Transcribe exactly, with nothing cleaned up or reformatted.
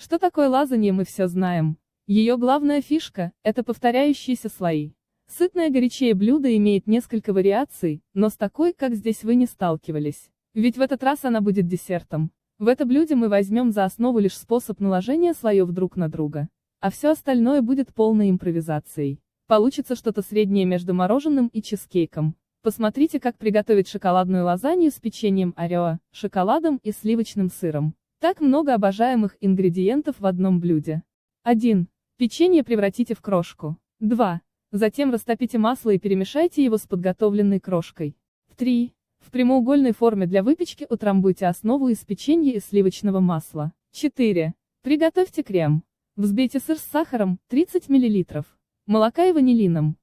Что такое лазанья, мы все знаем. Ее главная фишка – это повторяющиеся слои. Сытное горячее блюдо имеет несколько вариаций, но с такой, как здесь, вы не сталкивались. Ведь в этот раз она будет десертом. В это блюдо мы возьмем за основу лишь способ наложения слоев друг на друга. А все остальное будет полной импровизацией. Получится что-то среднее между мороженым и чизкейком. Посмотрите, как приготовить шоколадную лазанью с печеньем Орео, шоколадом и сливочным сыром. Так много обожаемых ингредиентов в одном блюде. один. Печенье превратите в крошку. два. Затем растопите масло и перемешайте его с подготовленной крошкой. три. В прямоугольной форме для выпечки утрамбуйте основу из печенья и сливочного масла. четыре. Приготовьте крем. Взбейте сыр с сахаром, тридцать миллилитров, молока и ванилином.